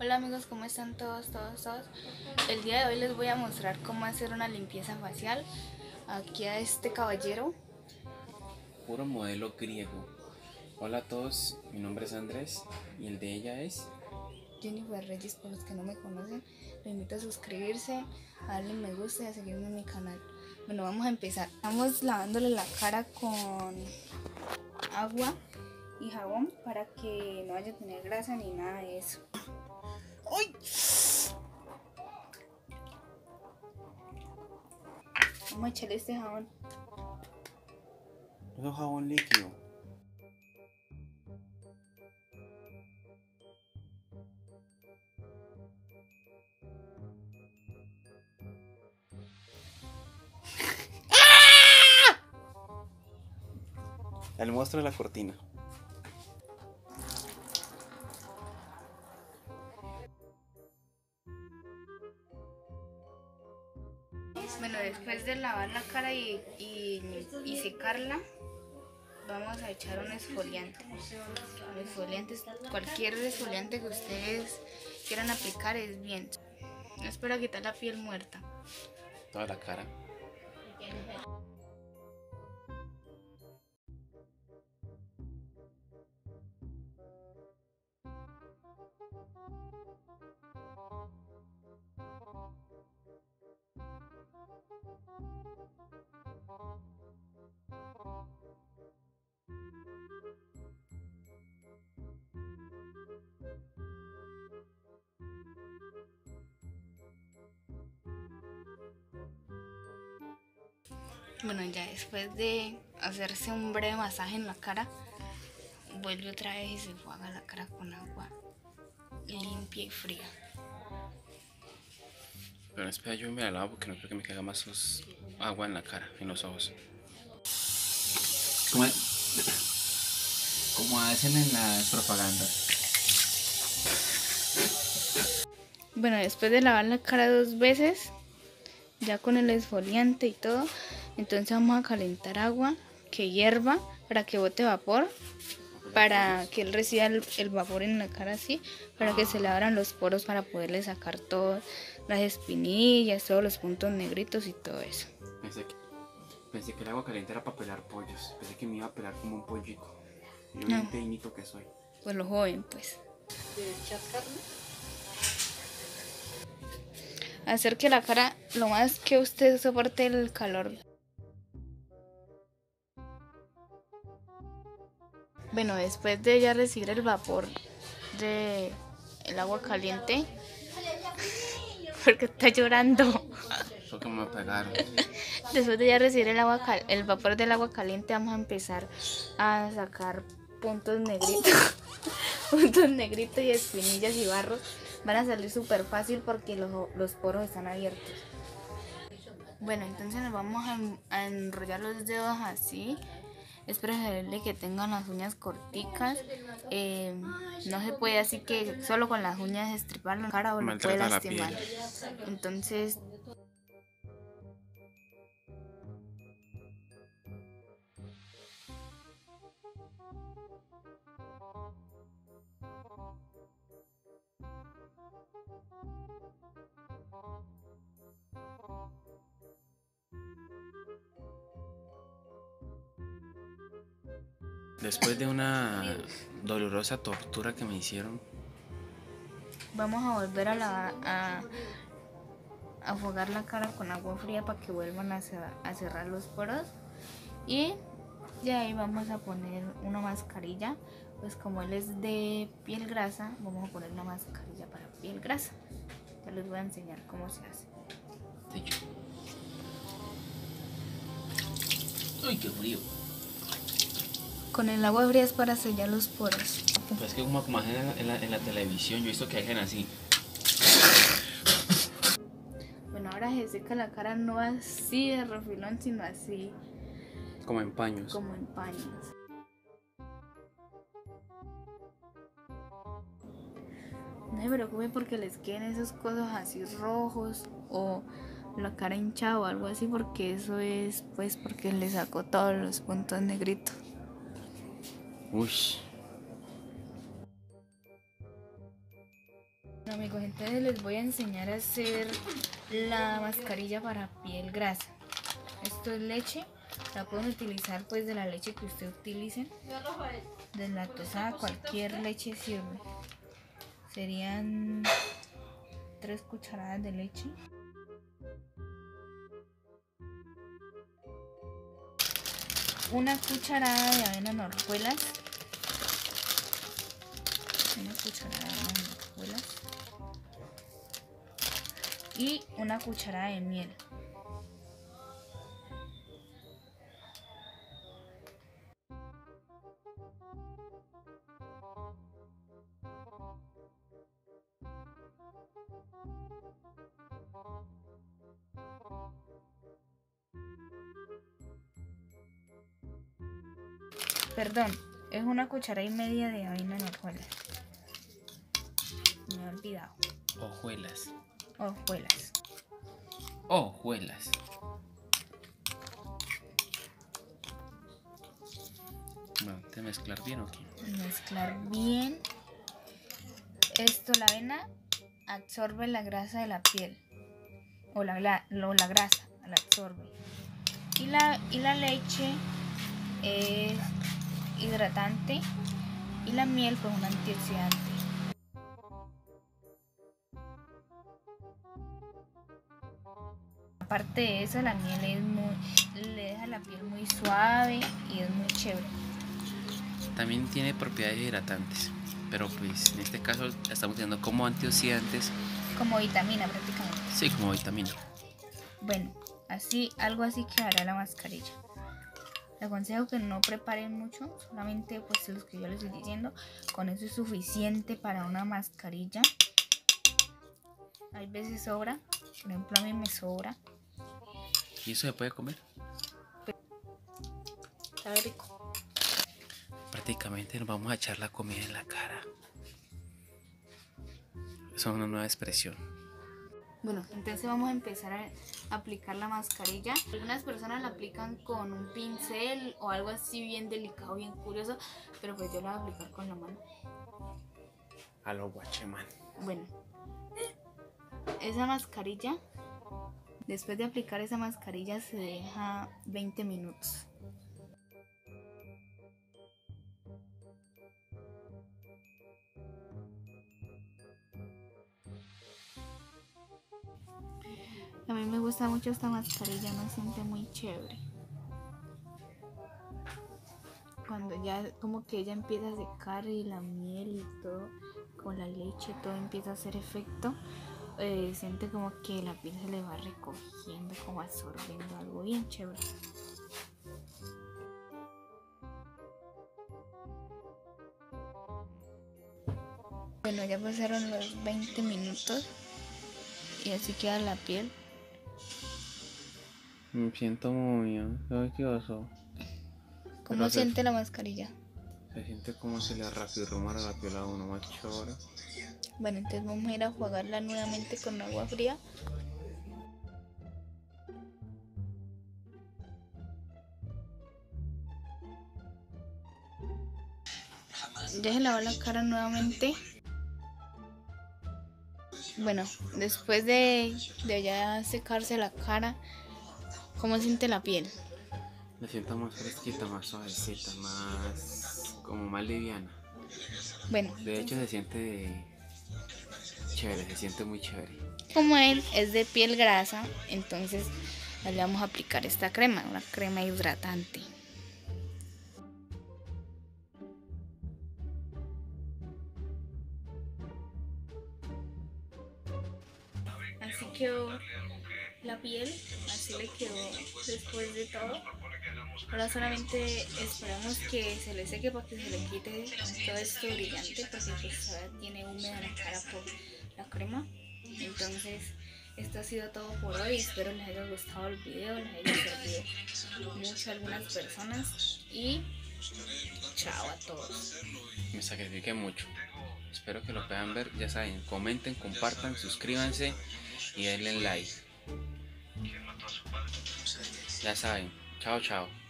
Hola amigos, ¿cómo están todos? El día de hoy les voy a mostrar cómo hacer una limpieza facial aquí a este caballero. Puro modelo griego. Hola a todos, mi nombre es Andrés y el de ella es Jennifer Reyes. Por los que no me conocen, les invito a suscribirse, a darle me gusta y a seguirme en mi canal. Bueno, vamos a empezar. Estamos lavándole la cara con agua y jabón para que no vaya a tener grasa ni nada de eso. ¡Uy! Vamos a echarle este jabón. un jabón líquido. El monstruo de la cortina. Bueno, después de lavar la cara y secarla, vamos a echar un exfoliante. Cualquier exfoliante que ustedes quieran aplicar es bien. Es para quitar la piel muerta. Toda la cara. Bueno, ya después de hacerse un breve masaje en la cara, vuelve otra vez y se enjuaga la cara con agua limpia y fría. Pero espera, yo me la lavo porque no creo que me caiga más agua en la cara, en los ojos. Como hacen en las propagandas. Bueno, después de lavar la cara 2 veces, ya con el exfoliante y todo, entonces vamos a calentar agua que hierva para que bote vapor, para que él reciba el vapor en la cara así, para que se le abran los poros para poderle sacar todas las espinillas, todos los puntos negritos y todo eso. Pensé que el agua caliente era para pelar pollos. Pensé que me iba a pelar como un pollito. Yo No. bien peinito que soy. Pues lo joven, pues. Hacer que la cara, lo más que usted soporte el calor. Bueno, después de ya recibir el vapor de el agua caliente, porque está llorando. Fue como me pegaron. Después de ya recibir el vapor del agua caliente, vamos a empezar a sacar puntos negritos, puntos negritos y espinillas y barros. Van a salir súper fácil porque los poros están abiertos. Bueno, entonces nos vamos a enrollar los dedos así. Es preferible que tengan las uñas corticas. No se puede así que solo con las uñas estripar la cara o lo puede Maltrata la lastimar. piel. Entonces Después de una dolorosa tortura que me hicieron, vamos a volver a afogar la cara con agua fría para que vuelvan a cerrar los poros. Y de ahí vamos a poner una mascarilla. Pues como él es de piel grasa, vamos a poner una mascarilla para piel grasa. Ya les voy a enseñar cómo se hace. ¡Uy, qué frío! Con el agua fría es para sellar los poros. Pues es que como hacen en la televisión, yo he visto que hacen así. Bueno, ahora se seca la cara no así de refilón, sino así Como en paños. como en paños. No se preocupen porque les queden esos cosas así rojos o la cara hinchada o algo así, porque eso es pues porque le sacó todos los puntos negritos. Uy. Bueno, amigos, entonces les voy a enseñar a hacer la mascarilla para piel grasa. Esto es leche, la pueden utilizar pues de la leche que ustedes utilicen, deslactosada, cualquier leche sirve. Serían 3 cucharadas de leche, una cucharada de avena en hojuelas, una cucharada de avena en hojuelas y una cucharada de miel. Perdón, es una cucharada y media de avena en hojuelas. Me he olvidado. Hojuelas. Hojuelas. Hojuelas. Bueno, ¿te mezclar bien o qué? Mezclar bien. Esto, la avena absorbe la grasa de la piel. O la grasa la absorbe. Y la leche es hidratante. Y la miel pues un antioxidante. Aparte de eso, la miel le deja la piel muy suave y es muy chévere. También tiene propiedades hidratantes, pero pues en este caso la estamos usando como antioxidantes. Como vitamina prácticamente. Sí, como vitamina. Bueno, algo así quedará la mascarilla. Les aconsejo que no preparen mucho, solamente pues los que yo les estoy diciendo, con eso es suficiente para una mascarilla. Hay veces sobra, por ejemplo a mí me sobra. ¿Y eso se puede comer? Sabe rico. Prácticamente nos vamos a echar la comida en la cara. Eso es una nueva expresión. Bueno, entonces vamos a empezar a aplicar la mascarilla. Algunas personas la aplican con un pincel o algo así bien delicado, bien curioso, pero pues yo la voy a aplicar con la mano. A lo guachemán. Bueno, esa mascarilla, después de aplicar esa mascarilla se deja 20 minutos. A mí me gusta mucho esta mascarilla, me siente muy chévere. Cuando ya como que ella empieza a secar y la miel y todo, con la leche, todo empieza a hacer efecto, siente como que la piel se le va recogiendo, como absorbiendo algo bien chévere. Bueno, ya pasaron los 20 minutos y así queda la piel. Me siento muy... ¿Sabes qué pasó? ¿Cómo siente la mascarilla? Se siente como si le rapirrumara la piel a uno más chora. Bueno, entonces vamos a ir a jugarla nuevamente con agua fría. Deje lavar la cara nuevamente. Bueno, después de ya secarse la cara, ¿cómo siente la piel? Me siento más fresquita, más suavecita, como más liviana. Bueno, De hecho se siente chévere, se siente muy chévere. como él es de piel grasa, entonces le vamos a aplicar esta crema, una crema hidratante. Así quedó la piel, así le quedó después de todo. Ahora solamente esperamos que se le seque para que se le quite todo esto brillante, porque pues ahora tiene húmeda la cara por la crema. Entonces esto ha sido todo por hoy, espero les haya gustado el video, les haya servido mucho a algunas personas y chao a todos. Me sacrifiqué mucho. Espero que lo puedan ver. Ya saben, comenten, compartan, suscríbanse y denle like. Ya saben. Chao, chao.